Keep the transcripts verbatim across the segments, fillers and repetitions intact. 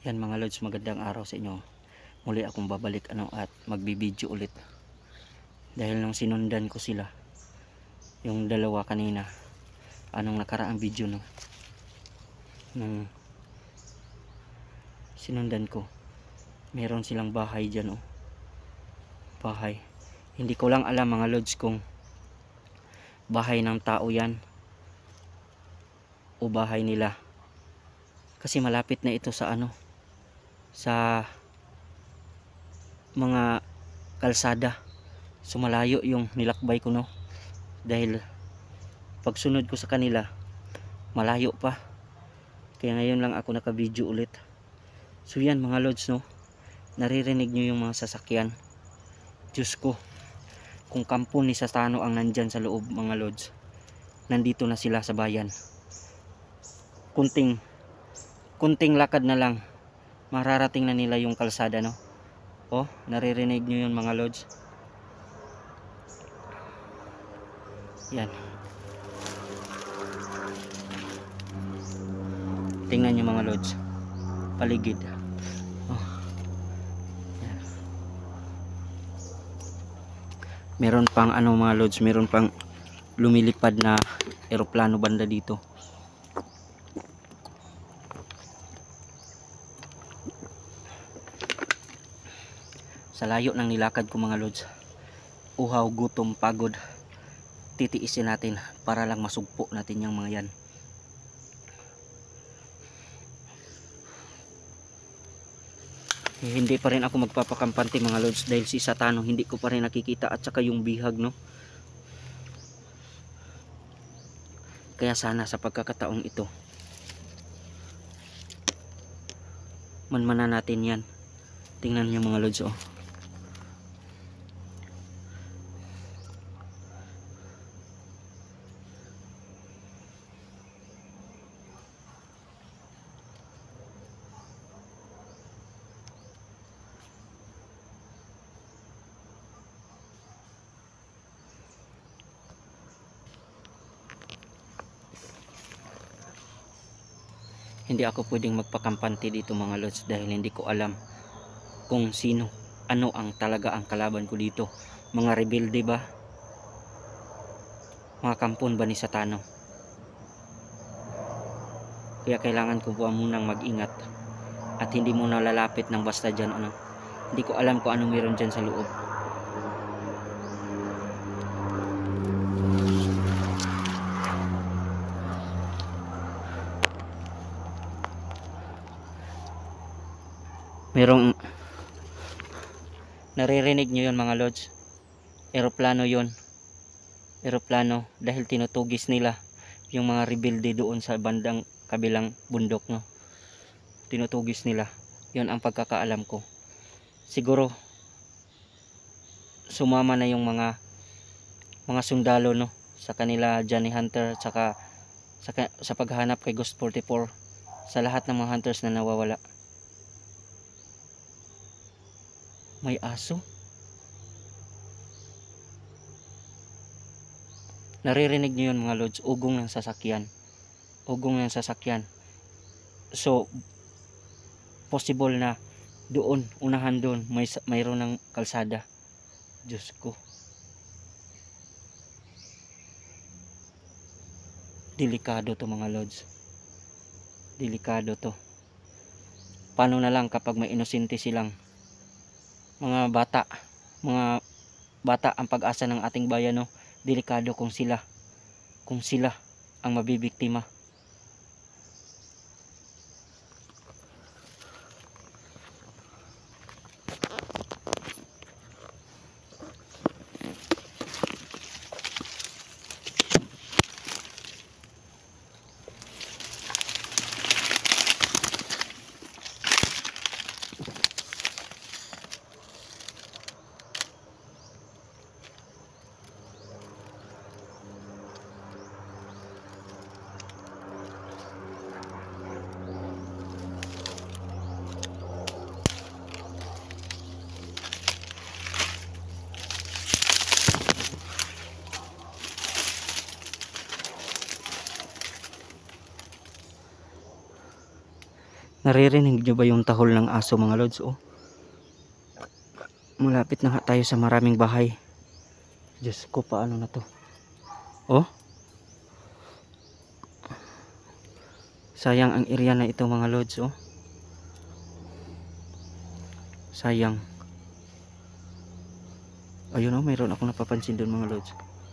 Yan mga lods, magandang araw sa inyo. Muli akong babalik ano at magbibideo ulit. Dahil nung sinundan ko sila, yung dalawa kanina, anong nakaraang video no, nung sinundan ko, meron silang bahay dyan oh. Bahay. Hindi ko lang alam mga lods kung bahay ng tao yan o bahay nila. Kasi malapit na ito sa ano, sa mga kalsada. So malayo yung nilakbay ko no. Dahil pagsunod ko sa kanila, malayo pa. Kaya ngayon lang ako naka-video ulit. So yan mga lods no. Naririnig nyo yung mga sasakyan. Diyos ko. Kung kampo ni Satano ang nandyan sa loob mga lods, nandito na sila sa bayan. Kunting kunting lakad na lang, mararating na nila yung kalsada no. Oh, naririnig nyo yun mga lods. Yan. Tingnan nyo mga lods, paligid. Oh. Yan. Meron pang ano mga lods, meron pang lumilipad na eroplano banda dito. Sa layo ng nilakad ko mga lods, uhaw, gutom, pagod, titiisin natin para lang masugpo natin yung mga yan. Eh, hindi pa rin ako magpapakampante mga lods dahil si Satano hindi ko pa rin nakikita at saka yung bihag no. Kaya sana sa pagkakataong ito, manmanan natin yan. Tingnan nyo mga lods oh. Hindi ako pwedeng magpakampante dito mga lods dahil hindi ko alam kung sino, ano ang talaga ang kalaban ko dito. Mga rebelde ba? Mga kampon ba ni Satano? Kaya kailangan ko po munang mag-ingat at hindi muna lalapit ng basta dyan ano. Hindi ko alam kung anong meron dyan sa loob. Merong naririnig nyo yun mga lods, eroplano yun, eroplano dahil tinutugis nila yung mga rebelde doon sa bandang kabilang bundok no. Tinutugis nila, yun ang pagkakaalam ko. Siguro sumama na yung mga mga sundalo no sa kanila Johnny Hunter tsaka sa, sa paghanap kay Ghost forty-four, sa lahat ng mga hunters na nawawala. May aso. Naririnig nyo yun mga lods, ugong ng sasakyan. Ugong ng sasakyan. So, possible na doon, unahan doon, may, mayroon ng kalsada. Diyos ko. Delikado to mga lods. Delikado to. Paano na lang kapag may inosente silang mga bata, mga bata ang pag-asa ng ating bayan no. Delikado kung sila kung sila ang mabibiktima. Naririnig nyo ba yung tahol ng aso mga lods? Oh, malapit na nga tayo sa maraming bahay. Diyos ko, paano na to? Oh, sayang ang area na ito mga lods. Oh, sayang. Ayun, oh, mayroon akong napapansin doon mga lods.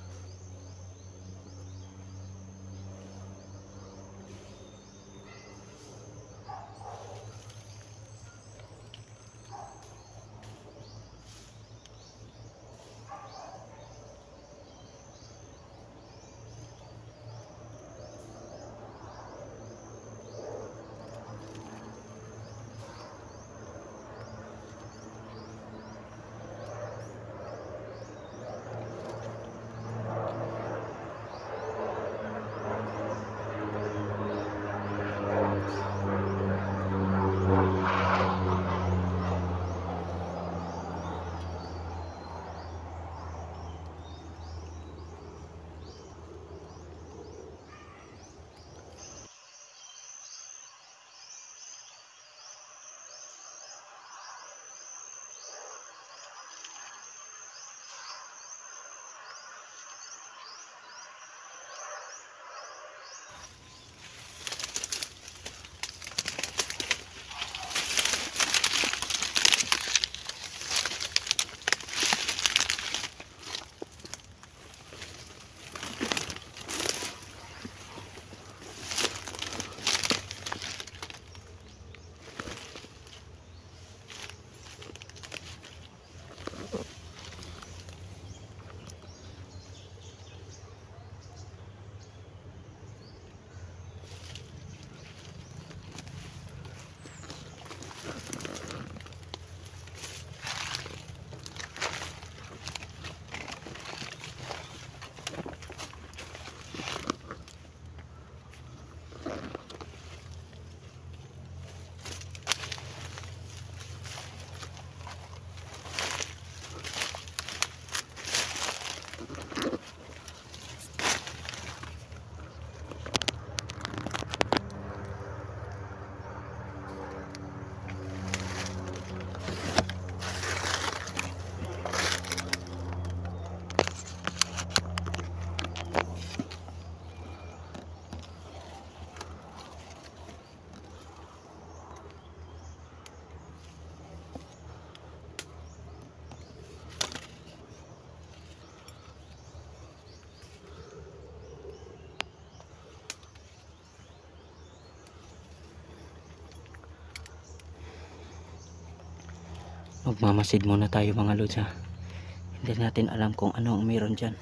Magmamasid muna tayo mga lods ha. Hindi natin alam kung ano ang meron dyan.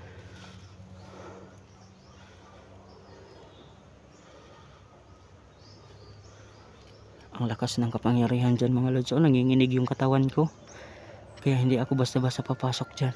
Ang lakas ng kapangyarihan dyan mga lods. Oh, nanginginig yung katawan ko. Kaya hindi ako basta-basta papasok dyan.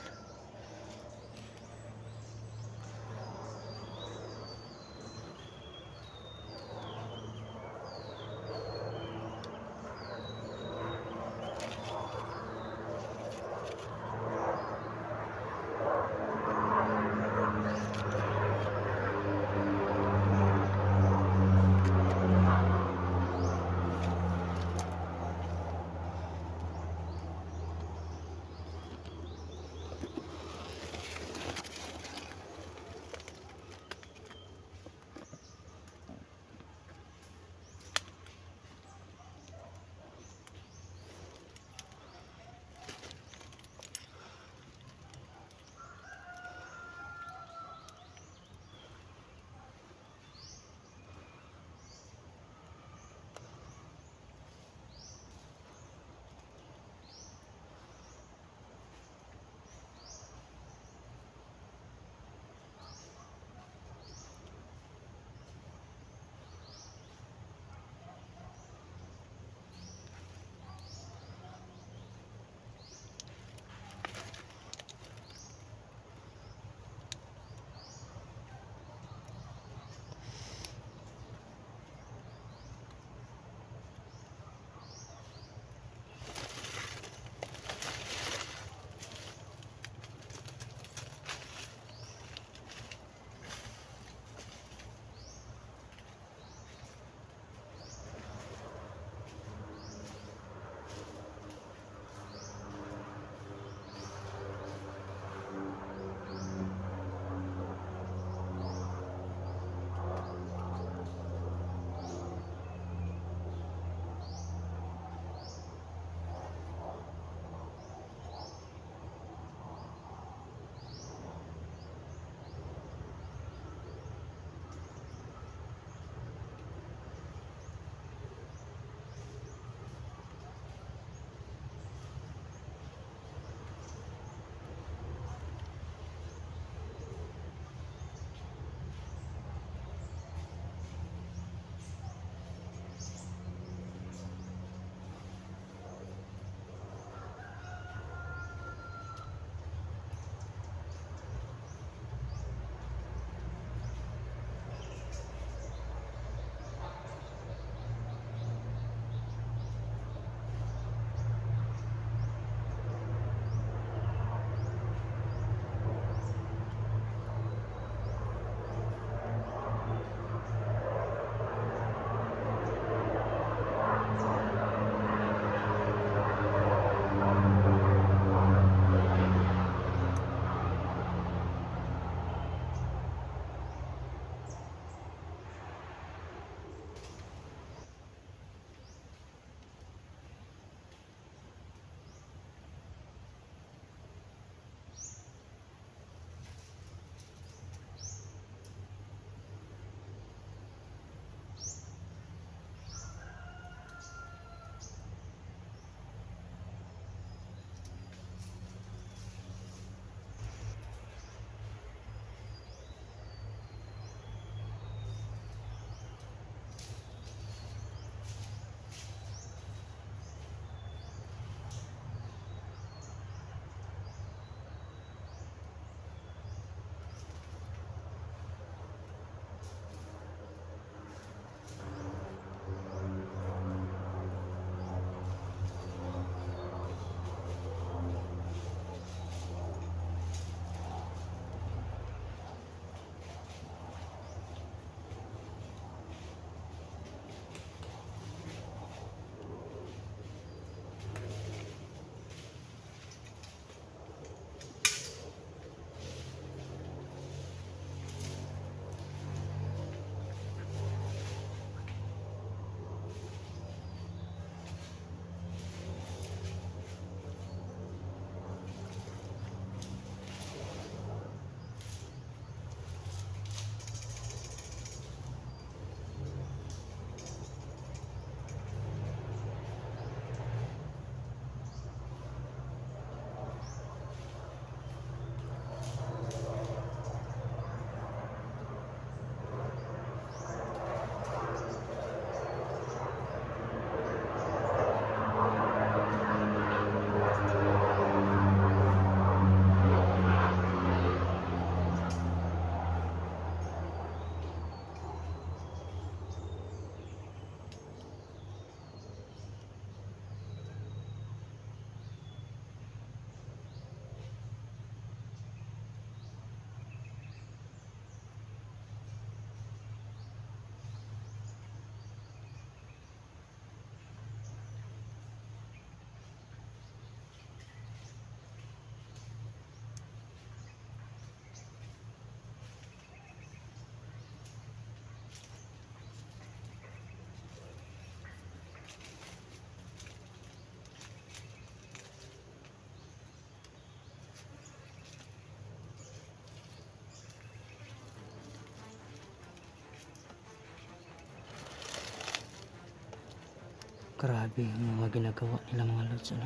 Grabe yung mga ginagawa nila mga lods, ano?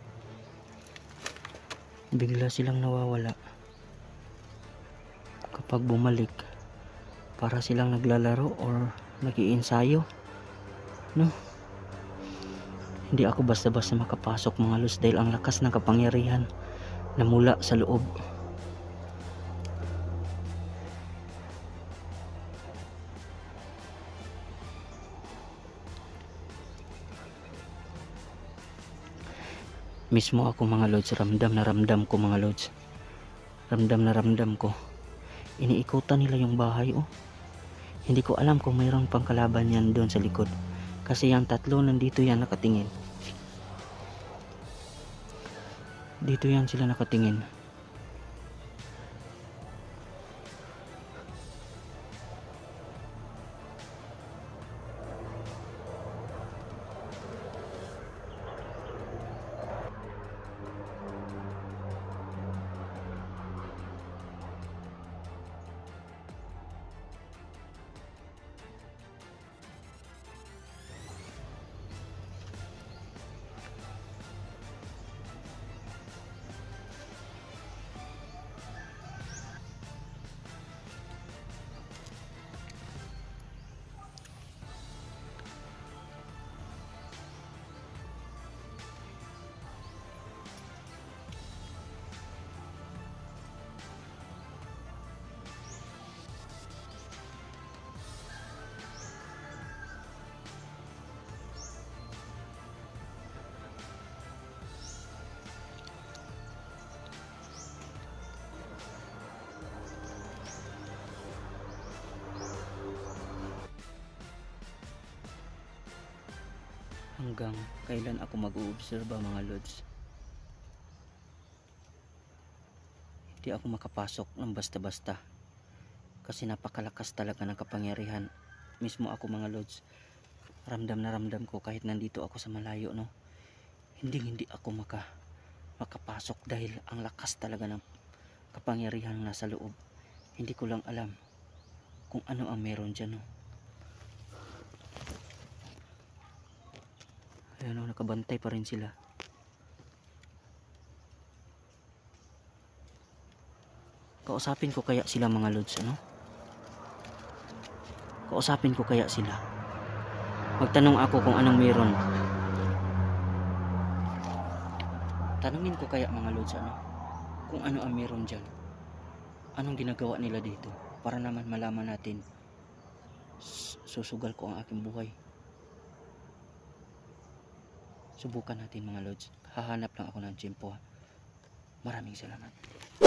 Bigla silang nawawala. Kapag bumalik, para silang naglalaro or nag-iinsayo, no? Hindi ako basta-basta makapasok mga lods dahil ang lakas ng kapangyarihan na mula sa loob. Mismo ako mga lods, ramdam na ramdam ko mga lods. Ramdam na ramdam ko. Iniikutan nila yung bahay, oh. Hindi ko alam kung mayroong pang kalaban yan doon sa likod. Kasi yung tatlo nandito yan nakatingin. Dito yan sila nakatingin. Hanggang kailan ako mag-uobserba mga lods? Hindi ako makapasok ng basta-basta kasi napakalakas talaga ng kapangyarihan. Mismo ako mga lods, ramdam na ramdam ko kahit nandito ako sa malayo, no? Hindi hindi ako maka makapasok dahil ang lakas talaga ng kapangyarihan nasa loob. Hindi ko lang alam kung ano ang meron dyan, no? Ayan, oh, nakabantay pa rin sila. Kausapin ko kaya sila mga lods, ano? Kausapin ko kaya sila. Magtanong ako kung anong meron. Tanungin ko kaya mga lods, ano? Kung ano ang meron dyan. Anong ginagawa nila dito? Para naman malaman natin. Susugal ko ang aking buhay. Subukan natin mga lods. Hahanap lang ako ng tiyempo. Maraming salamat.